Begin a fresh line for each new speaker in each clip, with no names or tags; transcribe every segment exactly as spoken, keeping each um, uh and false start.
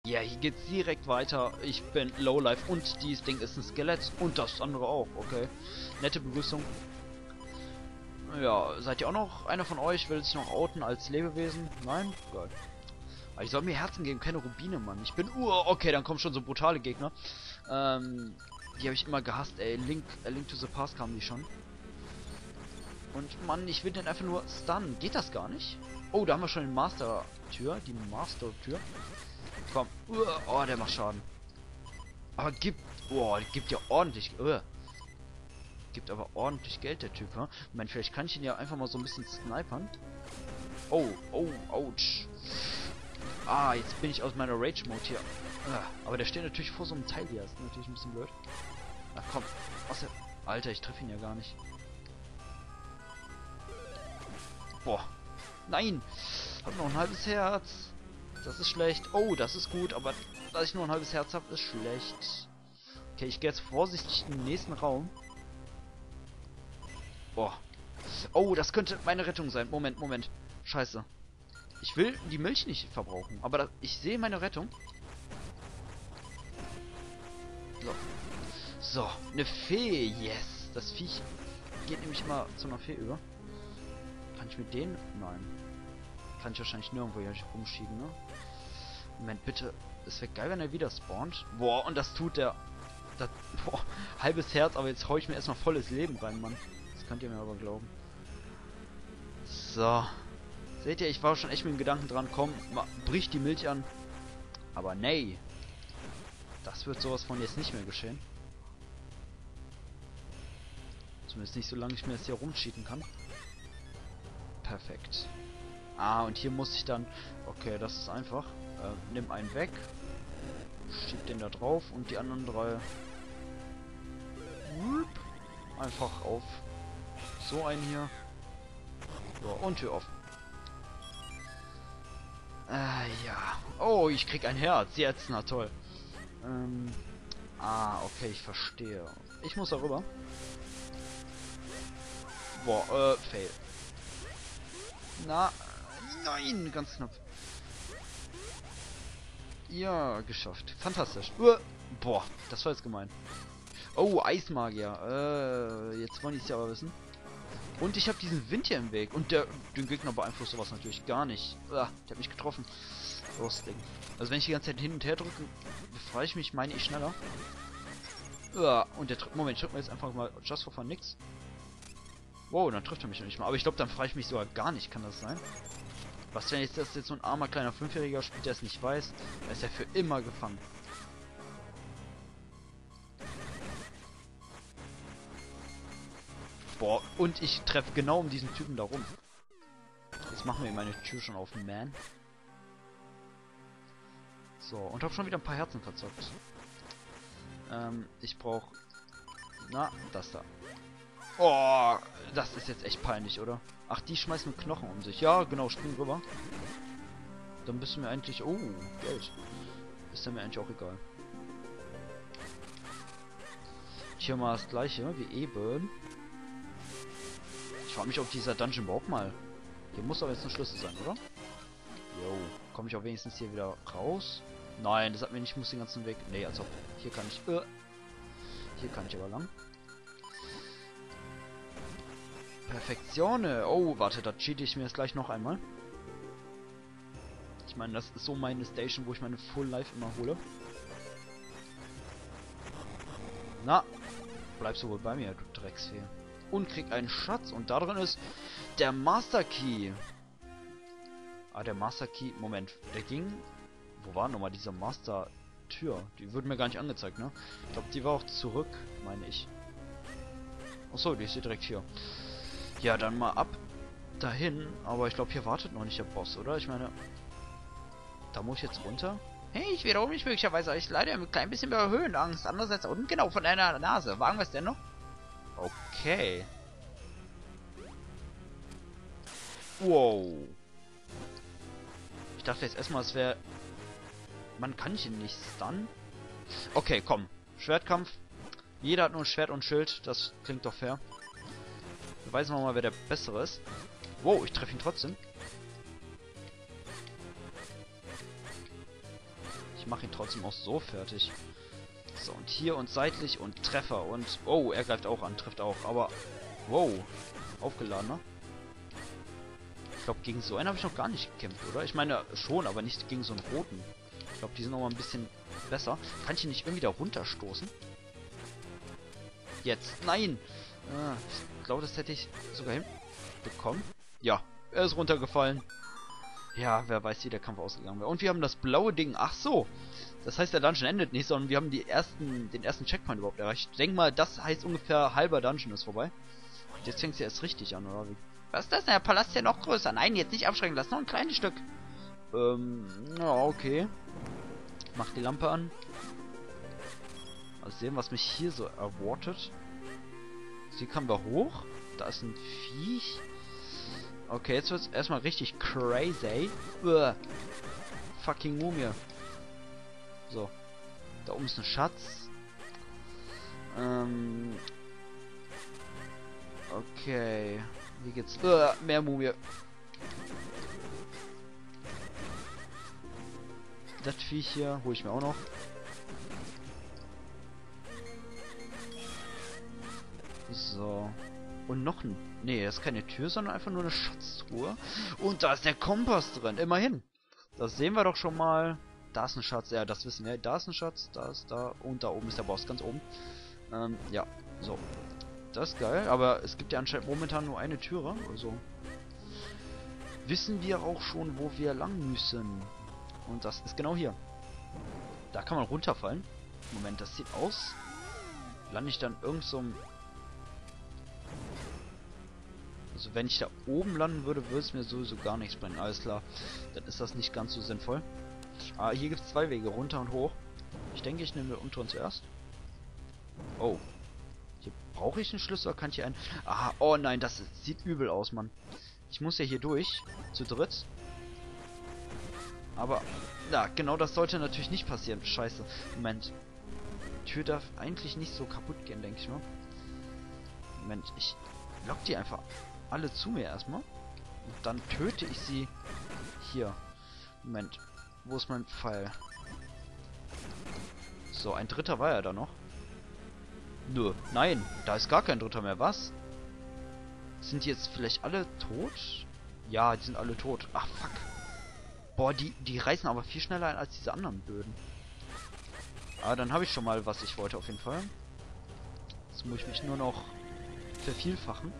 Ja, hier geht's direkt weiter. Ich bin Lowlife und dieses Ding ist ein Skelett. Und das andere auch, okay. Nette Begrüßung. Ja, seid ihr auch noch einer von euch? Will sich noch outen als Lebewesen? Nein? Geil. Aber ich soll mir Herzen geben, keine Rubine, Mann. Ich bin Ur. Okay, dann kommen schon so brutale Gegner. Ähm, die habe ich immer gehasst, ey. Link, äh, Link to the Past kamen die schon. Und Mann, ich will den einfach nur stunnen. Geht das gar nicht? Oh, da haben wir schon den Master-Tür. Die Master-Tür. Komm. Uah, oh, der macht Schaden. Aber gibt... Oh, gibt ja ordentlich... Uh, gibt aber ordentlich Geld, der Typ, ha? Ich meine, vielleicht kann ich ihn ja einfach mal so ein bisschen snipern. Oh, oh, ouch. Ah, jetzt bin ich aus meiner Rage-Mode hier. Uh, aber der steht natürlich vor so einem Teil hier. Ist natürlich ein bisschen blöd. Ach komm. Was der... Alter, ich treffe ihn ja gar nicht. Boah. Nein! Hab noch ein halbes Herz. Das ist schlecht. Oh, das ist gut, aber dass ich nur ein halbes Herz habe, ist schlecht. Okay, ich gehe jetzt vorsichtig in den nächsten Raum. Boah. Oh, das könnte meine Rettung sein. Moment, Moment. Scheiße. Ich will die Milch nicht verbrauchen, aber das, ich sehe meine Rettung. So. So, eine Fee. Yes. Das Viech geht nämlich immer zu einer Fee über. Kann ich mit denen? Nein. Kann ich wahrscheinlich nirgendwo hier rumschieben, ne? Moment, bitte. Es wäre geil, wenn er wieder spawnt. Boah, und das tut der... Das, boah, halbes Herz, aber jetzt hau ich mir erstmal volles Leben rein, Mann. Das könnt ihr mir aber glauben. So. Seht ihr, ich war schon echt mit dem Gedanken dran, komm, brich die Milch an. Aber nee. Das wird sowas von jetzt nicht mehr geschehen. Zumindest nicht, solange ich mir das hier rumschieben kann. Perfekt. Ah, und hier muss ich dann... Okay, das ist einfach. Äh, nimm einen weg. Schieb den da drauf und die anderen drei... Einfach auf. So einen hier. So, und Tür offen. Äh, ja. Oh, ich krieg ein Herz. Jetzt, na toll. Ähm... Ah, okay, ich verstehe. Ich muss darüber. Boah, äh, fail. Na, nein, ganz knapp. Ja, geschafft. Fantastisch. Uh, boah, das war jetzt gemein. Oh, Eismagier. Äh, jetzt wollen die es ja aber wissen. Und ich habe diesen Wind hier im Weg. Und der den Gegner beeinflusst sowas natürlich gar nicht. Ah, der hat mich getroffen. Los, Ding. Also wenn ich die ganze Zeit hin und her drücke, befreie ich mich, meine ich, schneller. Ah, und der... Moment, ich drücke mir jetzt einfach mal just for fun nix. Wow, dann trifft er mich noch nicht mal. Aber ich glaube, dann freue ich mich sogar gar nicht. Kann das sein? Was, wenn jetzt das jetzt so ein armer kleiner Fünfjähriger spielt, der es nicht weiß? Da ist er für immer gefangen. Boah, und ich treffe genau um diesen Typen da rum. Jetzt machen wir meine Tür schon auf, Man. So, und habe schon wieder ein paar Herzen verzockt. Ähm, ich brauche... Na, das da. Oh, das ist jetzt echt peinlich, oder? Ach, die schmeißen Knochen um sich. Ja, genau, spring rüber. Dann bist du mir eigentlich... Oh, Geld. Ist ja mir eigentlich auch egal. Hier mal das gleiche wie eben. Ich frage mich, ob dieser Dungeon überhaupt mal... Hier muss aber jetzt ein Schlüssel sein, oder? Jo, komme ich auch wenigstens hier wieder raus? Nein, das hat mir nicht, ich muss den ganzen Weg... Nee, also hier kann ich... Äh, hier kann ich aber lang. Perfektione. Oh, warte, da cheate ich mir jetzt gleich noch einmal. Ich meine, das ist so meine Station, wo ich meine Full Life immer hole. Na, bleibst du wohl bei mir, du Drecksfee. Und krieg einen Schatz. Und da drin ist der Master Key. Ah, der Master Key. Moment, der ging... Wo war nochmal diese Master Tür? Die wird mir gar nicht angezeigt, ne? Ich glaube, die war auch zurück, meine ich. Achso, die ist hier direkt hier. Ja, dann mal ab dahin. Aber ich glaube, hier wartet noch nicht der Boss, oder? Ich meine, da muss ich jetzt runter. Hey, ich wiederhole mich möglicherweise. Ich leider ein klein bisschen über Höhenangst. Andererseits unten genau von deiner Nase. Wagen wir es denn noch? Okay. Wow. Ich dachte jetzt erstmal, es wäre... Man kann ihn nicht stunnen. Okay, komm. Schwertkampf. Jeder hat nur ein Schwert und Schild. Das klingt doch fair. Beweisen wir mal, wer der Bessere ist. Wow, ich treffe ihn trotzdem. Ich mache ihn trotzdem auch so fertig. So, und hier und seitlich und Treffer und... Oh, er greift auch an, trifft auch, aber... Wow, aufgeladen, ne? Ich glaube, gegen so einen habe ich noch gar nicht gekämpft, oder? Ich meine, schon, aber nicht gegen so einen roten. Ich glaube, die sind noch mal ein bisschen besser. Kann ich ihn nicht irgendwie da runterstoßen? Jetzt. Nein! Ah, ich glaube, das hätte ich sogar hinbekommen. Ja, er ist runtergefallen. Ja, wer weiß, wie der Kampf ausgegangen wäre. Und wir haben das blaue Ding. Ach so. Das heißt, der Dungeon endet nicht, sondern wir haben die ersten, den ersten Checkpoint überhaupt erreicht. Ich denke mal, das heißt ungefähr halber Dungeon ist vorbei. Und jetzt fängt es ja erst richtig an, oder wie? Was ist das denn? Der Palast ist ja noch größer. Nein, jetzt nicht abschrecken lassen. Noch ein kleines Stück. Ähm, ja, okay. Mach die Lampe an. Mal sehen, was mich hier so erwartet. Hier kommen wir hoch. Da ist ein Viech. Okay, jetzt wird's erstmal richtig crazy. Uah. Fucking Mumie. So. Da oben ist ein Schatz. Ähm. Okay. Hier geht's. Uah, mehr Mumie. Das Viech hier hole ich mir auch noch. So. Und noch ein... Nee, das ist keine Tür, sondern einfach nur eine Schatztruhe. Und da ist der Kompass drin. Immerhin. Das sehen wir doch schon mal. Da ist ein Schatz. Ja, das wissen wir. Da ist ein Schatz. Da ist da. Und da oben ist der Boss. Ganz oben. Ähm, ja. So. Das ist geil. Aber es gibt ja anscheinend momentan nur eine Türe. Also... wissen wir auch schon, wo wir lang müssen. Und das ist genau hier. Da kann man runterfallen. Moment, das sieht aus. Lande ich dann irgend so einem... Also wenn ich da oben landen würde, würde es mir sowieso gar nichts bringen. Alles klar. Dann ist das nicht ganz so sinnvoll. Ah, hier gibt es zwei Wege, runter und hoch. Ich denke, ich nehme den unteren zuerst. Oh. Hier brauche ich einen Schlüssel, oder kann ich hier einen... Ah, oh nein, das sieht übel aus, Mann. Ich muss ja hier durch. Zu dritt. Aber, ja, genau das sollte natürlich nicht passieren. Scheiße. Moment. Die Tür darf eigentlich nicht so kaputt gehen, denke ich mal. Moment, ich lock die einfach alle zu mir erstmal. Und dann töte ich sie hier. Moment. Wo ist mein Pfeil? So, ein dritter war ja da noch. Nö, nein, da ist gar kein dritter mehr. Was? Sind die jetzt vielleicht alle tot? Ja, die sind alle tot. Ach, fuck. Boah, die, die reißen aber viel schneller ein als diese anderen Böden. Aber dann habe ich schon mal, was ich wollte, auf jeden Fall. Jetzt muss ich mich nur noch vervielfachen.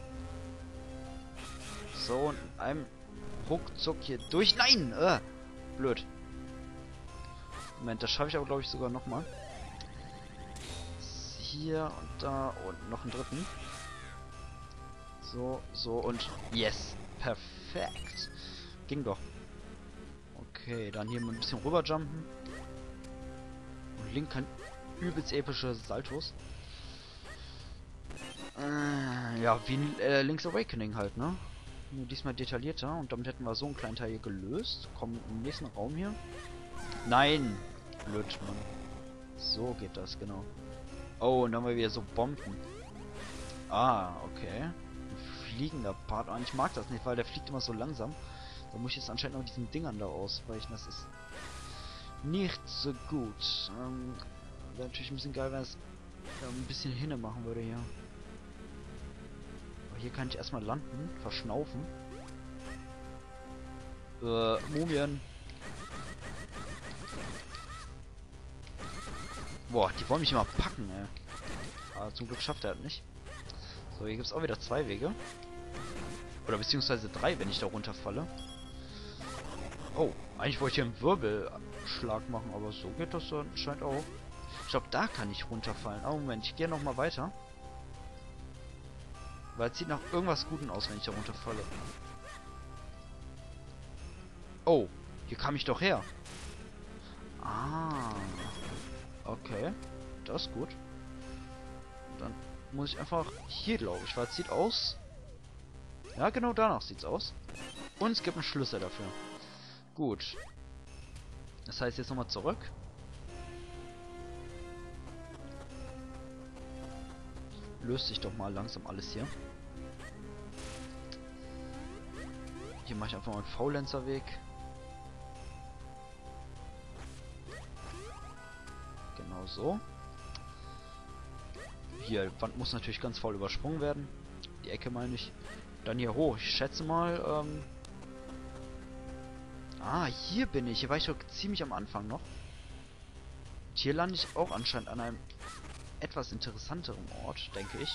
So, und in einem Ruckzuck hier durch. Nein! Äh, blöd. Moment, das schaffe ich aber, glaube ich, sogar nochmal. Hier und da und noch einen dritten. So, so und yes. Perfekt. Ging doch. Okay, dann hier mal ein bisschen rüberjumpen. Und Link kann übelst epische Saltos. Äh, ja, wie äh, Link's Awakening halt, ne? Nur diesmal detaillierter. Und damit hätten wir so einen kleinen Teil hier gelöst. Kommen im nächsten Raum hier. Nein! Blöd, Mann. So geht das, genau. Oh, und dann haben wir wieder so Bomben. Ah, okay. Ein fliegender Part. Und ich mag das nicht, weil der fliegt immer so langsam. Da muss ich jetzt anscheinend noch diesen Dingern da ausweichen. Das ist nicht so gut. Ähm, wäre natürlich ein bisschen geil, wenn es ja, ein bisschen hinne machen würde hier. Aber hier kann ich erstmal landen, verschnaufen. Äh, Mumien. Boah, die wollen mich immer packen, ey. Aber zum Glück schafft er das nicht. So, hier gibt es auch wieder zwei Wege. Oder beziehungsweise drei, wenn ich da runterfalle. Oh, eigentlich wollte ich hier einen Wirbelschlag machen, aber so geht das anscheinend auch. Ich glaube, da kann ich runterfallen. Oh, Moment, ich gehe nochmal weiter. Weil es sieht nach irgendwas Guten aus, wenn ich da runterfalle. Oh, hier kam ich doch her. Ah, okay. Das ist gut. Dann muss ich einfach hier, glaube ich, weil es sieht aus... Ja, genau danach sieht's aus. Und es gibt einen Schlüssel dafür. Gut. Das heißt jetzt nochmal zurück. Löst sich doch mal langsam alles hier. Hier mache ich einfach mal einen Faulenzer-Weg. Genau so. Hier, die Wand muss natürlich ganz faul übersprungen werden. Die Ecke meine ich. Dann hier hoch. Ich schätze mal, ähm... Ah, hier bin ich. Hier war ich doch ziemlich am Anfang noch. Und hier lande ich auch anscheinend an einem etwas interessanteren Ort, denke ich.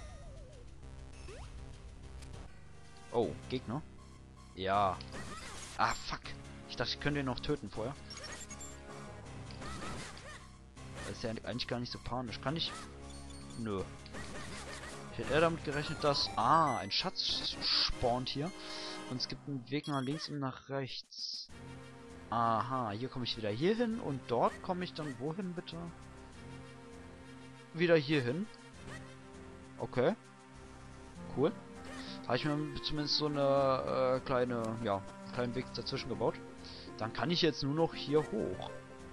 Oh, Gegner. Ja. Ah, fuck. Ich dachte, ich könnte ihn noch töten vorher. Das ist ja eigentlich gar nicht so panisch. Kann ich... Nö. Ich hätte eher damit gerechnet, dass... Ah, ein Schatz spawnt hier. Und es gibt einen Weg nach links und nach rechts. Aha, hier komme ich wieder hier hin. Und dort komme ich dann wohin, bitte? Wieder hier hin. Okay. Cool. Habe ich mir zumindest so eine äh, kleine... Ja, einen kleinen Weg dazwischen gebaut. Dann kann ich jetzt nur noch hier hoch.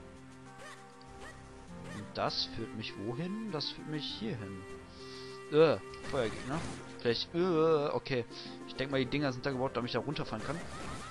Und das führt mich wohin? Das führt mich hier hin. Äh, Feuergegner. Vielleicht, äh, okay. Ich denke mal, die Dinger sind da gebaut, damit ich da runterfallen kann.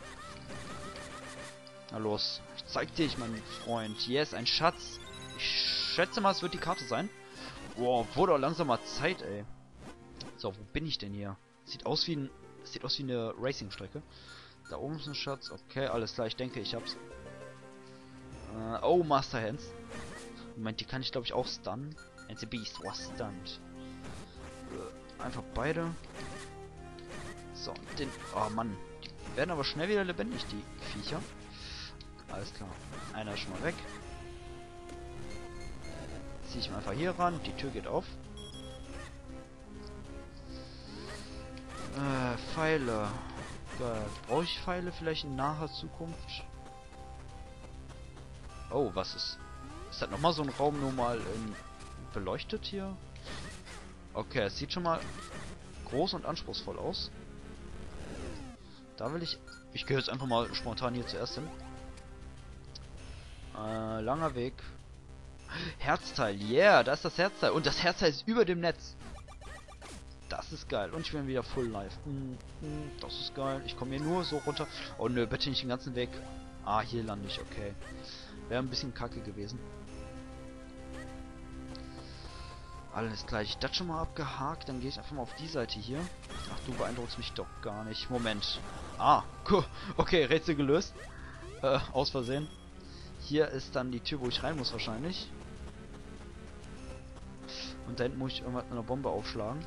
Na los. Ich zeig dich, mein Freund. Yes, ein Schatz. Ich schätze mal, es wird die Karte sein. Boah, wurde auch langsam mal Zeit, ey. So, wo bin ich denn hier? Sieht aus wie ein... Sieht aus wie eine Racing-Strecke. Da oben ist ein Schatz. Okay, alles klar. Ich denke, ich hab's. Äh, oh, Master Hands. Moment, die kann ich, glaube ich, auch stunnen. And the Beast was stunned. Äh, einfach beide. So, den... Oh, Mann. Die werden aber schnell wieder lebendig, die Viecher. Alles klar. Einer ist schon mal weg. Ziehe ich mal einfach hier ran. Die Tür geht auf. Äh, Pfeile. Geil. Brauche ich Pfeile vielleicht in naher Zukunft? Oh, was ist... Ist das nochmal so ein Raum nur mal in, beleuchtet hier? Okay, es sieht schon mal groß und anspruchsvoll aus. Da will ich... Ich gehe jetzt einfach mal spontan hier zuerst hin. Äh, langer Weg. Herzteil, yeah, da ist das Herzteil. Und das Herzteil ist über dem Netz. Das ist geil. Und ich bin wieder full live. Mm, mm, das ist geil. Ich komme hier nur so runter. Oh nö, bitte nicht den ganzen Weg. Ah, hier lande ich, okay. Wäre ein bisschen kacke gewesen. Alles klar, ich das schon mal abgehakt. Dann gehe ich einfach mal auf die Seite hier. Ach, du beeindruckst mich doch gar nicht. Moment. Ah, cool. Okay, Rätsel gelöst. Äh, aus Versehen. Hier ist dann die Tür, wo ich rein muss wahrscheinlich. Und da hinten muss ich irgendwas mit einer Bombe aufschlagen.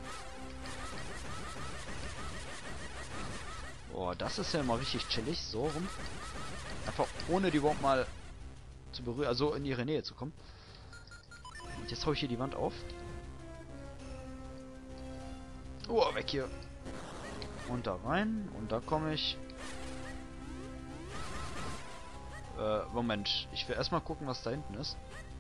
Boah, das ist ja mal richtig chillig. So rum. Einfach ohne die Bombe mal zu berühren, also in ihre Nähe zu kommen. Und jetzt hau ich hier die Wand auf. Oh, weg hier. Und da rein. Und da komme ich. Äh, Moment. Ich will erstmal gucken, was da hinten ist.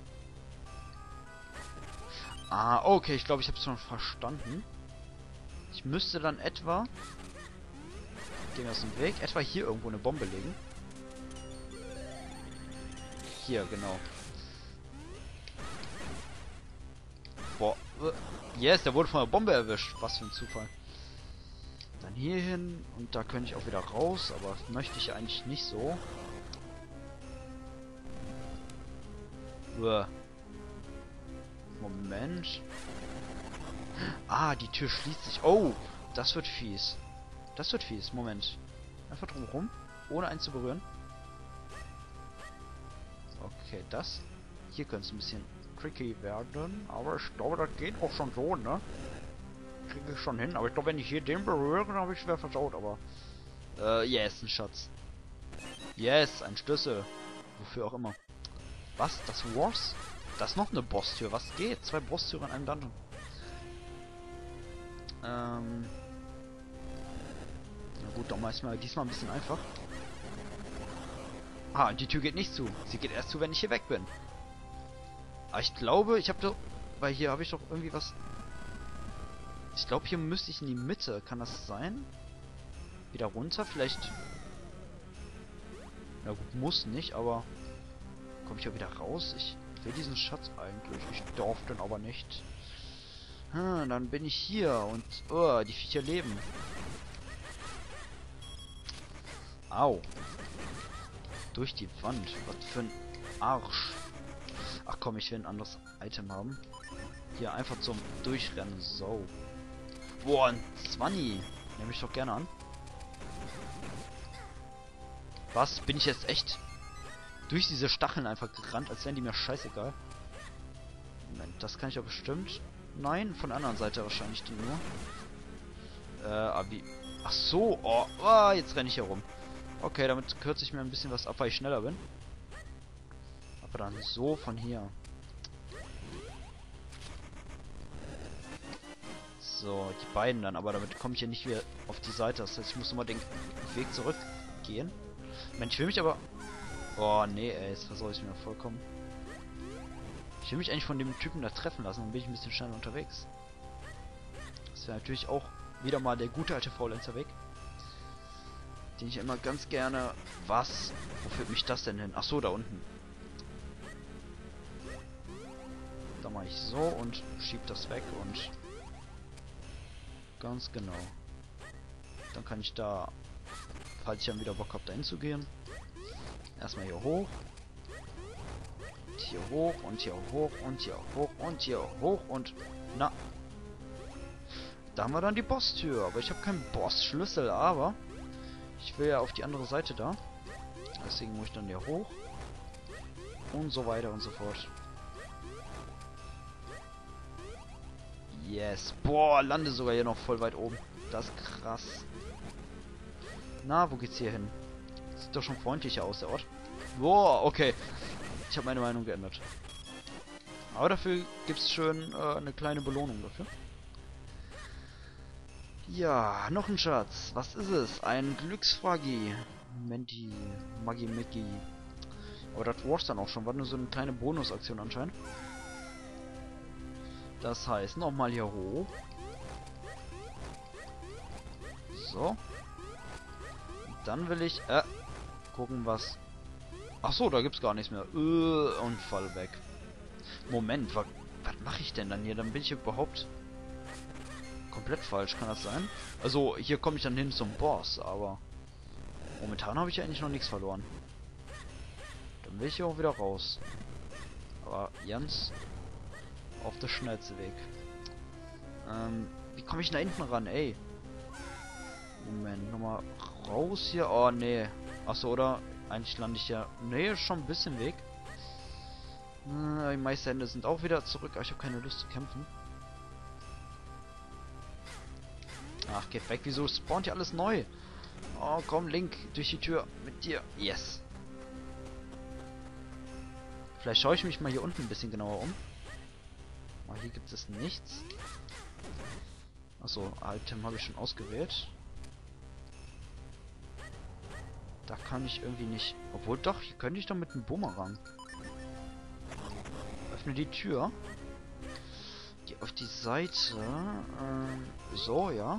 Ah, okay. Ich glaube, ich habe es schon verstanden. Ich müsste dann etwa... Gehen wir aus dem Weg. Etwa hier irgendwo eine Bombe legen. Hier, genau. Boah. Yes, der wurde von einer Bombe erwischt. Was für ein Zufall. Dann hier hin. Und da könnte ich auch wieder raus. Aber das möchte ich eigentlich nicht so. Uah. Moment. Ah, die Tür schließt sich. Oh, das wird fies. Das wird fies. Moment. Einfach drum rum. Ohne einen zu berühren. Okay, das. Hier könnte es ein bisschen tricky werden. Aber ich glaube, das geht auch schon so, ne? Kriege ich schon hin. Aber ich glaube, wenn ich hier den berühre, dann habe ich schwer versaut. Aber. Äh, yes, ein Schatz. Yes, ein Schlüssel. Wofür auch immer. Was? Das Wars? Das ist noch eine Bosstür. Was geht? Zwei Bosstüren in einem Dungeon. Ähm. Na gut, doch mal diesmal ein bisschen einfach. Ah, die Tür geht nicht zu. Sie geht erst zu, wenn ich hier weg bin. Aber ich glaube, ich habe doch... Weil hier habe ich doch irgendwie was... Ich glaube, hier müsste ich in die Mitte. Kann das sein? Wieder runter? Vielleicht... Na gut, muss nicht, aber... Komme ich ja wieder raus? Ich will diesen Schatz eigentlich. Ich darf den aber nicht. Hm, dann bin ich hier und... Oh, die Viecher leben. Au. Durch die Wand. Was für ein Arsch. Ach komm, ich will ein anderes Item haben. Hier einfach zum Durchrennen. So. Boah, ein zwanzig. Nehme ich doch gerne an. Was? Bin ich jetzt echt durch diese Stacheln einfach gerannt, als wären die mir scheißegal? Moment, das kann ich doch bestimmt. Nein, von der anderen Seite wahrscheinlich die nur. Äh, aber wie... Ach so, oh, oh, jetzt renne ich hier rum. Okay, damit kürze ich mir ein bisschen was ab, weil ich schneller bin. Aber dann so von hier. So, die beiden dann, aber damit komme ich ja nicht wieder auf die Seite. Das heißt, ich muss nochmal den Weg zurückgehen. Mensch, ich will mich aber... Oh, nee, ey, jetzt versorge ich mir vollkommen. Ich will mich eigentlich von dem Typen da treffen lassen, dann bin ich ein bisschen schneller unterwegs. Das wäre natürlich auch wieder mal der gute alte Faulenzer-Weg. Den ich immer ganz gerne... Was? Wo führt mich das denn hin? Ach so, da unten. Da mache ich so und schieb das weg und... Ganz genau. Dann kann ich da, falls ich dann wieder Bock habe, da hinzugehen, erstmal hier hoch. Und hier hoch und hier hoch und hier hoch und hier hoch und... Na. Da haben wir dann die Bosstür. Aber ich habe keinen Bossschlüssel, aber... Ich will ja auf die andere Seite da. Deswegen muss ich dann hier hoch. Und so weiter und so fort. Yes. Boah, lande sogar hier noch voll weit oben. Das ist krass. Na, wo geht's hier hin? Sieht doch schon freundlicher aus, der Ort. Boah, okay. Ich habe meine Meinung geändert. Aber dafür gibt's schön äh, eine kleine Belohnung dafür. Ja, noch ein Schatz. Was ist es? Ein Glücksfragi. Menti. Maggi Mickey. Aber das war's dann auch schon. War nur so eine kleine Bonusaktion anscheinend. Das heißt, nochmal hier hoch. So. Und dann will ich äh, gucken, was... Ach so, da gibt's gar nichts mehr. Äh, und fall weg. Moment, was, was mache ich denn dann hier? Dann bin ich überhaupt komplett falsch, kann das sein? Also, hier komme ich dann hin zum Boss, aber momentan habe ich ja eigentlich noch nichts verloren. Dann will ich hier auch wieder raus. Aber ganz auf der schnellste Weg. Ähm, wie komme ich da hinten ran, ey? Moment, nochmal raus hier. Oh, nee. Achso, oder? Eigentlich lande ich ja... Nee, ist schon ein bisschen Weg. Äh, die Meisterhände sind auch wieder zurück, aber ich habe keine Lust zu kämpfen. Ach, geht weg. Wieso spawnt hier alles neu? Oh, komm, Link, durch die Tür mit dir. Yes. Vielleicht schaue ich mich mal hier unten ein bisschen genauer um. Aber hier gibt es nichts. Achso, Item habe ich schon ausgewählt. Da kann ich irgendwie nicht... Obwohl doch, hier könnte ich doch mit einem Bumerang. Öffne die Tür. Geh auf die Seite. Ähm, so, ja.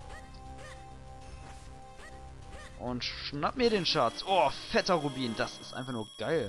Und schnapp mir den Schatz. Oh, fetter Rubin. Das ist einfach nur geil.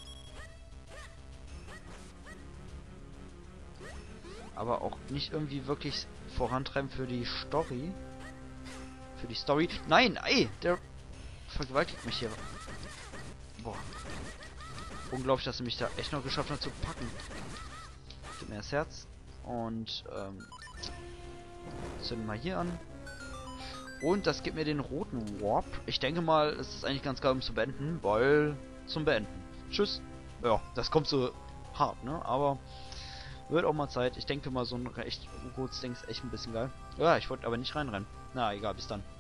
Aber auch nicht irgendwie wirklich vorantreiben für die Story. Für die Story. Nein, ey, der vergewaltigt mich hier. Boah. Unglaublich, dass er mich da echt noch geschafft hat zu packen. Gib mir das Herz. Und, ähm, zünden mal hier an. Und das gibt mir den roten Warp. Ich denke mal, es ist eigentlich ganz geil, um zu beenden, weil zum Beenden. Tschüss. Ja, das kommt so hart, ne? Aber wird auch mal Zeit. Ich denke mal, so ein recht gutes Ding ist echt ein bisschen geil. Ja, ich wollte aber nicht reinrennen. Na, egal, bis dann.